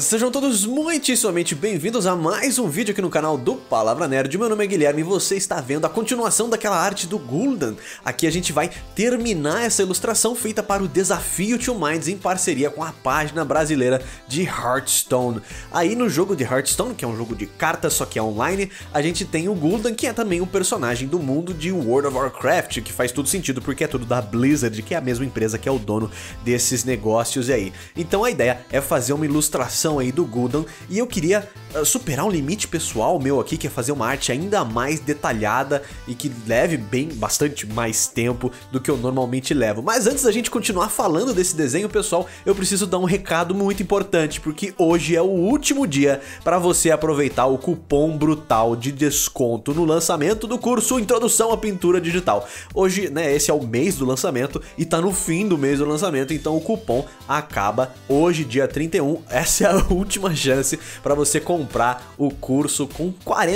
Sejam todos muitíssimamente bem-vindos a mais um vídeo aqui no canal do Palavra Nerd. Meu nome é Guilherme e você está vendo a continuação daquela arte do Gul'dan. Aqui a gente vai terminar essa ilustração feita para o Desafio Two Minds em parceria com a página brasileira de Hearthstone. Aí no jogo de Hearthstone, que é um jogo de cartas só que é online, a gente tem o Gul'dan, que é também um personagem do mundo de World of Warcraft, que faz todo sentido porque é tudo da Blizzard, que é a mesma empresa que é o dono desses negócios aí. Então a ideia é fazer uma ilustração aí do Gul'dan, e eu queria superar um limite pessoal meu aqui, que é fazer uma arte ainda mais detalhada e que leve bastante mais tempo do que eu normalmente levo. Mas antes da gente continuar falando desse desenho, pessoal, eu preciso dar um recado muito importante, porque hoje é o último dia para você aproveitar o cupom brutal de desconto no lançamento do curso Introdução à Pintura Digital. Hoje, né, esse é o mês do lançamento e tá no fim do mês do lançamento, então o cupom acaba hoje, dia 31. Essa é a última chance para você comprar o curso com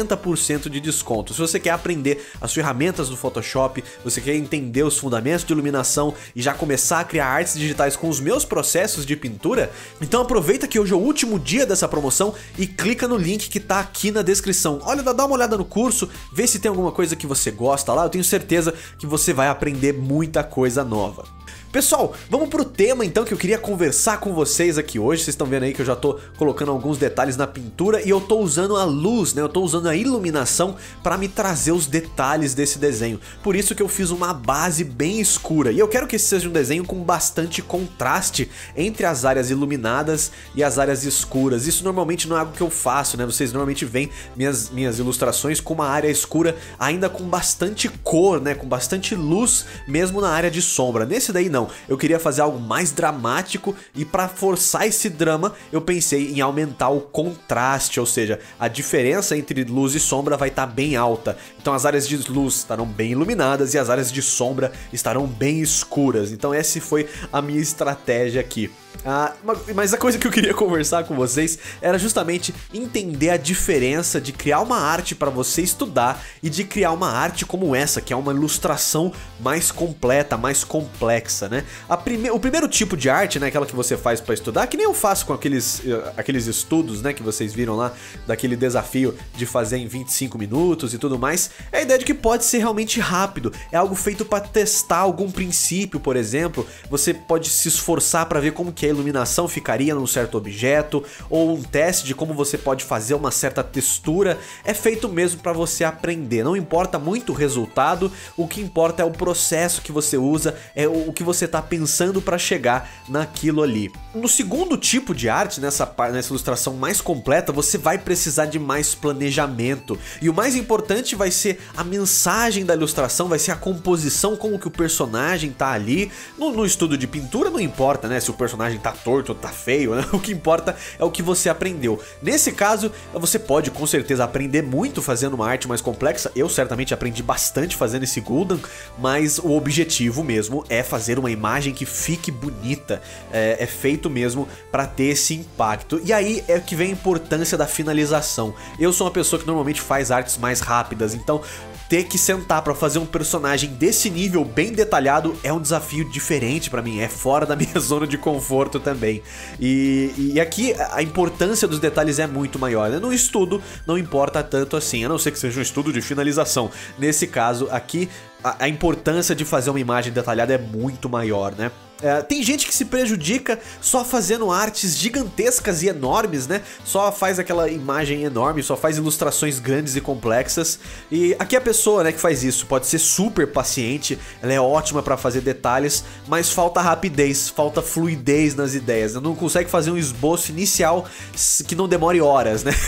40% de desconto. Se você quer aprender as ferramentas do Photoshop, você quer entender os fundamentos de iluminação e já começar a criar artes digitais com os meus processos de pintura, então aproveita que hoje é o último dia dessa promoção e clica no link que tá aqui na descrição. Olha, dá uma olhada no curso, vê se tem alguma coisa que você gosta lá, eu tenho certeza que você vai aprender muita coisa nova. Pessoal, vamos pro tema então que eu queria conversar com vocês aqui hoje. Vocês estão vendo aí que eu já tô colocando alguns detalhes na pintura e eu tô usando a luz, né? Eu tô usando a iluminação para me trazer os detalhes desse desenho. Por isso que eu fiz uma base bem escura. E eu quero que esse seja um desenho com bastante contraste entre as áreas iluminadas e as áreas escuras. Isso normalmente não é algo que eu faço, né? Vocês normalmente veem minhas ilustrações com uma área escura ainda com bastante cor, né? Com bastante luz mesmo na área de sombra. Nesse daí não. Eu queria fazer algo mais dramático e para forçar esse drama eu pensei em aumentar o contraste, ou seja, a diferença entre luz e sombra vai estar bem alta. Então as áreas de luz estarão bem iluminadas e as áreas de sombra estarão bem escuras. Então essa foi a minha estratégia aqui. Mas a coisa que eu queria conversar com vocês era justamente entender a diferença de criar uma arte para você estudar e de criar uma arte como essa, que é uma ilustração mais completa, mais complexa, né? O primeiro tipo de arte, né, aquela que você faz para estudar, que nem eu faço com aqueles estudos, né, que vocês viram lá, daquele desafio de fazer em 25 minutos e tudo mais, é a ideia de que pode ser realmente rápido, é algo feito para testar algum princípio, por exemplo. Você pode se esforçar para ver como que a iluminação ficaria num certo objeto, ou um teste de como você pode fazer uma certa textura. É feito mesmo para você aprender, não importa muito o resultado, o que importa é o processo que você usa, é o que você tá pensando para chegar naquilo ali. No segundo tipo de arte, nessa ilustração mais completa, você vai precisar de mais planejamento, e o mais importante vai ser a mensagem da ilustração, vai ser a composição, como que o personagem tá ali. No estudo de pintura não importa, né, se o personagem tá torto ou tá feio, né? O que importa é o que você aprendeu. Nesse caso, você pode com certeza aprender muito fazendo uma arte mais complexa. Eu certamente aprendi bastante fazendo esse Gul'dan, mas o objetivo mesmo é fazer uma imagem que fique bonita. É feito mesmo para ter esse impacto. E aí é que vem a importância da finalização. Eu sou uma pessoa que normalmente faz artes mais rápidas, então ter que sentar para fazer um personagem desse nível bem detalhado é um desafio diferente para mim, é fora da minha zona de conforto também. E aqui a importância dos detalhes é muito maior, né? No estudo não importa tanto assim, a não ser que seja um estudo de finalização. Nesse caso aqui, a importância de fazer uma imagem detalhada é muito maior, né? Tem gente que se prejudica só fazendo artes gigantescas e enormes, né? Só faz aquela imagem enorme, só faz ilustrações grandes e complexas. E aqui a pessoa, né, que faz isso pode ser super paciente, ela é ótima pra fazer detalhes, mas falta rapidez, falta fluidez nas ideias. Não consegue fazer um esboço inicial que não demore horas, né?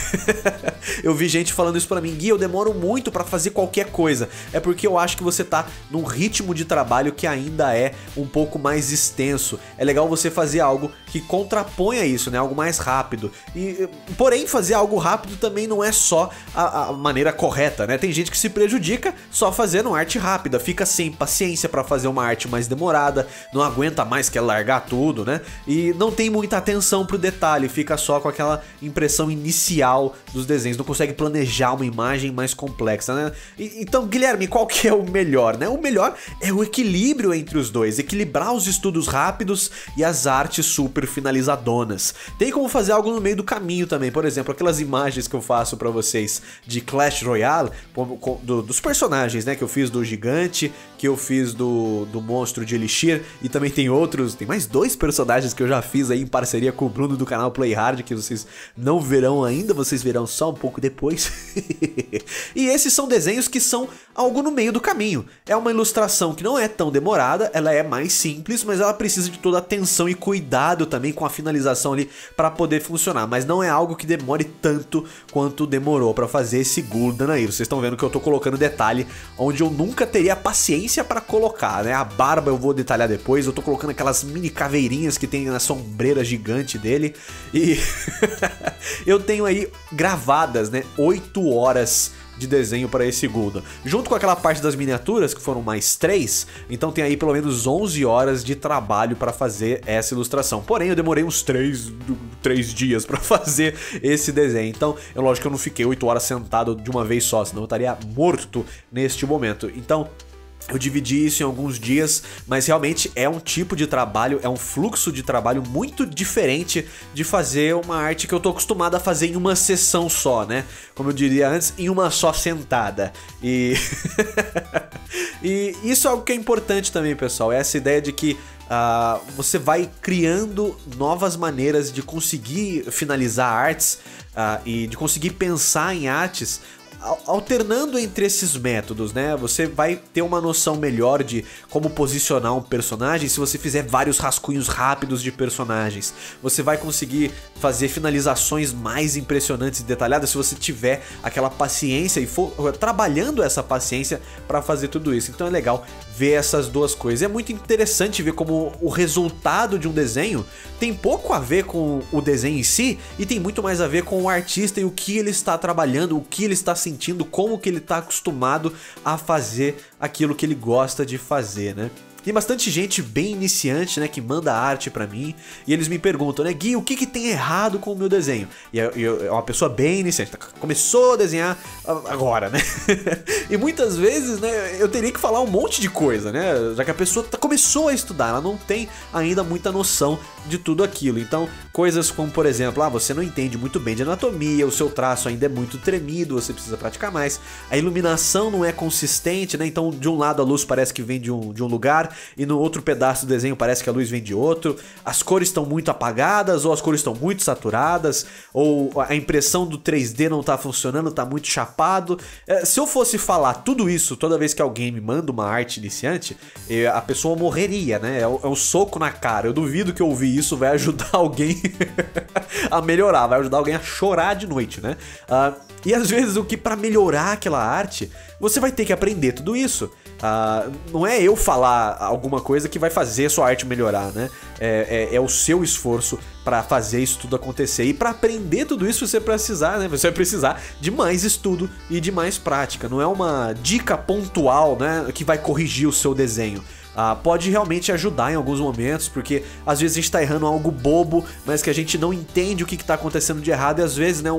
Eu vi gente falando isso pra mim: Gui, eu demoro muito pra fazer qualquer coisa. É porque eu acho que você tá num ritmo de trabalho que ainda é um pouco mais extenso. É legal você fazer algo que contraponha isso, né? Algo mais rápido. Porém, fazer algo rápido também não é só a maneira correta, né? Tem gente que se prejudica só fazendo arte rápida, fica sem paciência pra fazer uma arte mais demorada, não aguenta mais, quer largar tudo, né? E não tem muita atenção pro detalhe, fica só com aquela impressão inicial dos desenhos, não consegue planejar uma imagem mais complexa, né? Então, Guilherme, qual que é o melhor, né? O melhor é o equilíbrio entre os dois, equilibrar os estudos estudos rápidos e as artes super finalizadonas. Tem como fazer algo no meio do caminho também, por exemplo, aquelas imagens que eu faço pra vocês de Clash Royale, dos personagens, né, que eu fiz do gigante, que eu fiz do monstro de Elixir, e também tem outros, tem mais 2 personagens que eu já fiz aí em parceria com o Bruno do canal Play Hard, que vocês não verão ainda, vocês verão só um pouco depois. E esses são desenhos que são algo no meio do caminho. É uma ilustração que não é tão demorada, ela é mais simples, mas ela precisa de toda a atenção e cuidado também com a finalização ali para poder funcionar, mas não é algo que demore tanto quanto demorou para fazer esse Gul'dan aí. Vocês estão vendo que eu tô colocando detalhe onde eu nunca teria paciência para colocar, né? A barba eu vou detalhar depois, eu tô colocando aquelas mini caveirinhas que tem na sombreira gigante dele, e eu tenho aí gravadas, né, 8 horas de desenho para esse Gul'dan, junto com aquela parte das miniaturas que foram mais 3, então tem aí pelo menos 11 horas de trabalho para fazer essa ilustração. Porém eu demorei uns 3 dias para fazer esse desenho, então é lógico que eu não fiquei 8 horas sentado de uma vez só, senão eu estaria morto neste momento. Então eu dividi isso em alguns dias, mas realmente é um tipo de trabalho, é um fluxo de trabalho muito diferente de fazer uma arte que eu tô acostumado a fazer em uma sessão só, né? Como eu diria antes, em uma só sentada. E e isso é algo que é importante também, pessoal, é essa ideia de que você vai criando novas maneiras de conseguir finalizar artes e de conseguir pensar em artes alternando entre esses métodos, né? Você vai ter uma noção melhor de como posicionar um personagem se você fizer vários rascunhos rápidos de personagens. Você vai conseguir fazer finalizações mais impressionantes e detalhadas se você tiver aquela paciência e for trabalhando essa paciência para fazer tudo isso. Então é legal ver essas duas coisas. É muito interessante ver como o resultado de um desenho tem pouco a ver com o desenho em si e tem muito mais a ver com o artista e o que ele está trabalhando, o que ele está sentindo, como que ele está acostumado a fazer aquilo que ele gosta de fazer, né? Tem bastante gente bem iniciante, né, que manda arte pra mim e eles me perguntam, né, Gui, o que tem errado com o meu desenho? E é uma pessoa bem iniciante, começou a desenhar agora, né? E muitas vezes, né, eu teria que falar um monte de coisa, né, já que a pessoa começou a estudar, ela não tem ainda muita noção de tudo aquilo. Então, coisas como, por exemplo, você não entende muito bem de anatomia, o seu traço ainda é muito tremido, você precisa praticar mais, a iluminação não é consistente, né, então de um lado a luz parece que vem de um lugar, e no outro pedaço do desenho parece que a luz vem de outro, as cores estão muito apagadas, ou as cores estão muito saturadas, ou a impressão do 3D não tá funcionando, tá muito chapado. Se eu fosse falar tudo isso toda vez que alguém me manda uma arte iniciante, a pessoa morreria, né? É um soco na cara. Eu duvido que eu ouvir isso vai ajudar alguém a melhorar, vai ajudar alguém a chorar de noite, né? E às vezes o que pra melhorar aquela arte, você vai ter que aprender tudo isso. Não é eu falar alguma coisa que vai fazer a sua arte melhorar, né? É o seu esforço pra fazer isso tudo acontecer. E pra aprender tudo isso você vai precisar, né? Você vai precisar de mais estudo e de mais prática. Não é uma dica pontual, né, que vai corrigir o seu desenho. Pode realmente ajudar em alguns momentos, porque às vezes a gente tá errando algo bobo, mas que a gente não entende o que tá acontecendo de errado, e às vezes, né,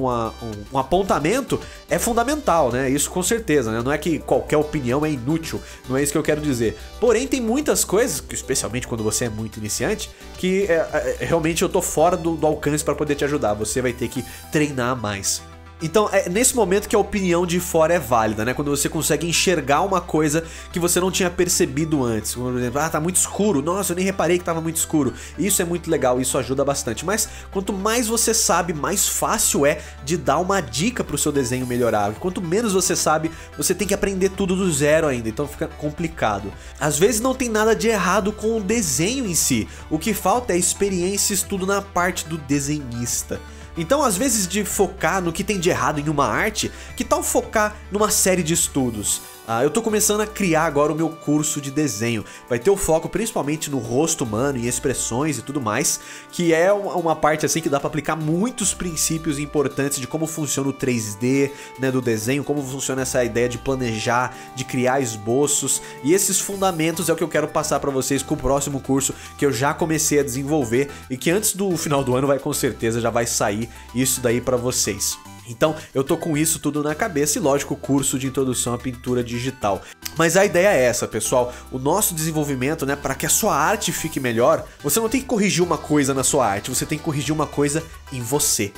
um apontamento é fundamental, né? Isso com certeza, né? Não é que qualquer opinião é inútil, não é isso que eu quero dizer. Porém, tem muitas coisas, especialmente quando você é muito iniciante, que realmente eu tô fora do alcance para poder te ajudar. Você vai ter que treinar mais. Então é nesse momento que a opinião de fora é válida, né? Quando você consegue enxergar uma coisa que você não tinha percebido antes. Como, por exemplo, tá muito escuro, nossa, eu nem reparei que tava muito escuro. Isso é muito legal, isso ajuda bastante. Mas quanto mais você sabe, mais fácil é de dar uma dica pro seu desenho melhorar. E quanto menos você sabe, você tem que aprender tudo do zero ainda, então fica complicado. Às vezes não tem nada de errado com o desenho em si. O que falta é experiência e estudo na parte do desenhista. Então, às vezes, de focar no que tem de errado em uma arte, que tal focar numa série de estudos? Eu tô começando a criar agora o meu curso de desenho. Vai ter o foco principalmente no rosto humano, em expressões e tudo mais, que é uma parte assim que dá pra aplicar muitos princípios importantes de como funciona o 3D, né, do desenho, como funciona essa ideia de planejar, de criar esboços, e esses fundamentos é o que eu quero passar pra vocês com o próximo curso que eu já comecei a desenvolver e que antes do final do ano com certeza já vai sair isso daí pra vocês. Então eu tô com isso tudo na cabeça e lógico o curso de introdução à pintura digital. Mas a ideia é essa, pessoal. O nosso desenvolvimento, né, para que a sua arte fique melhor, você não tem que corrigir uma coisa na sua arte, você tem que corrigir uma coisa em você.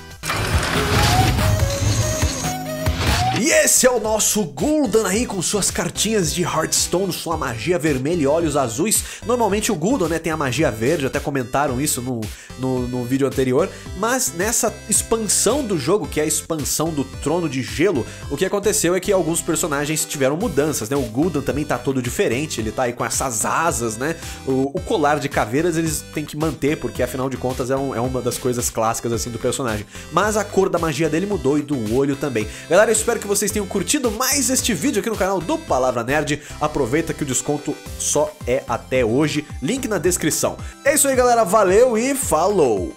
E esse é o nosso Gul'dan aí com suas cartinhas de Hearthstone, sua magia vermelha e olhos azuis. Normalmente o Gul'dan, né, tem a magia verde, até comentaram isso no vídeo anterior. Mas nessa expansão do jogo, que é a expansão do Trono de Gelo, o que aconteceu é que alguns personagens tiveram mudanças, né? O Gul'dan também tá todo diferente, ele tá aí com essas asas, né? O colar de caveiras eles têm que manter, porque afinal de contas é uma das coisas clássicas assim do personagem. Mas a cor da magia dele mudou e do olho também. Galera, eu espero que vocês tenham curtido mais este vídeo aqui no canal do Palavra Nerd. Aproveita que o desconto só é até hoje, link na descrição. É isso aí, galera, valeu e falou!